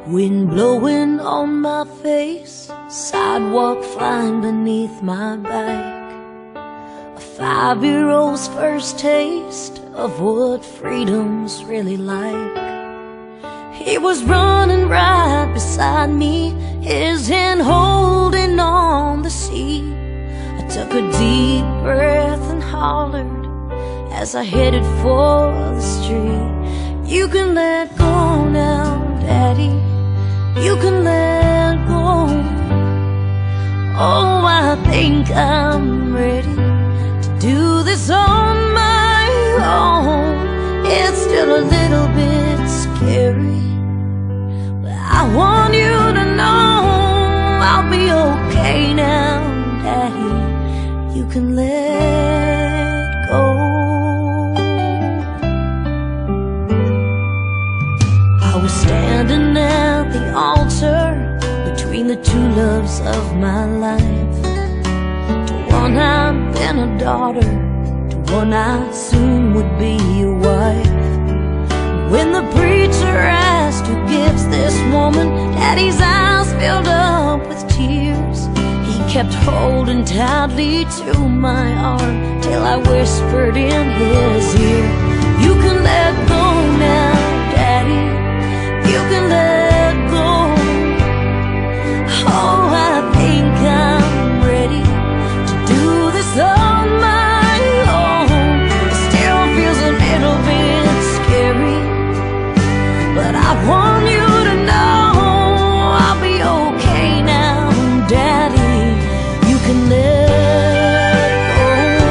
Wind blowing on my face, sidewalk flying beneath my bike. A 5-year-old's first taste of what freedom's really like. He was running right beside me, his hand holding on the seat. I took a deep breath and hollered as I headed for the street. You can let go now, Daddy, you can let go. Oh, I think I'm ready to do this on my own. It's still a little bit scary, but I want you to know I'll be okay now, Daddy, you can let go. I was standing at the altar between the two loves of my life. To one I've been a daughter, to one I soon would be a wife. When the preacher asked who gives this woman, Daddy's eyes filled up with tears. He kept holding tightly to my arm till I whispered in his ear, you can let go now, Daddy, you can let go. Oh, I think I'm ready to do this on my own. It still feels a little bit scary, but I want you to know I'll be okay now, Daddy, you can let go.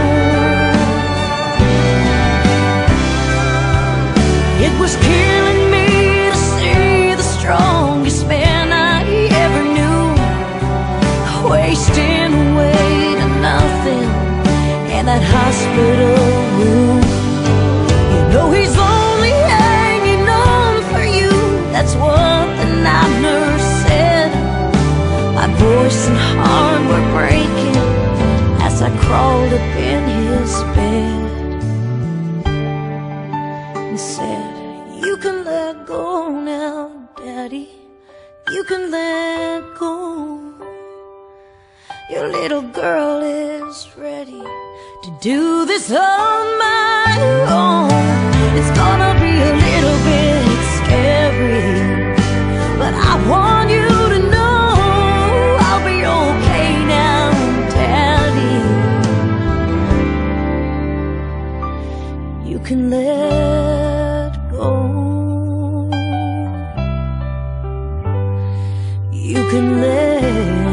It was killing me to see the strongest man I ever knew wasting away to nothing in that hospital room. You know he's only hanging on for you, that's what the night nurse said. My voice and heart were breaking as I crawled up in his bed and said, you can let go now, Daddy, you can let go. Your little girl is ready to do this on my own. It's gonna be a little bit scary, but I want you to know I'll be okay now, Daddy, you can let go. You can let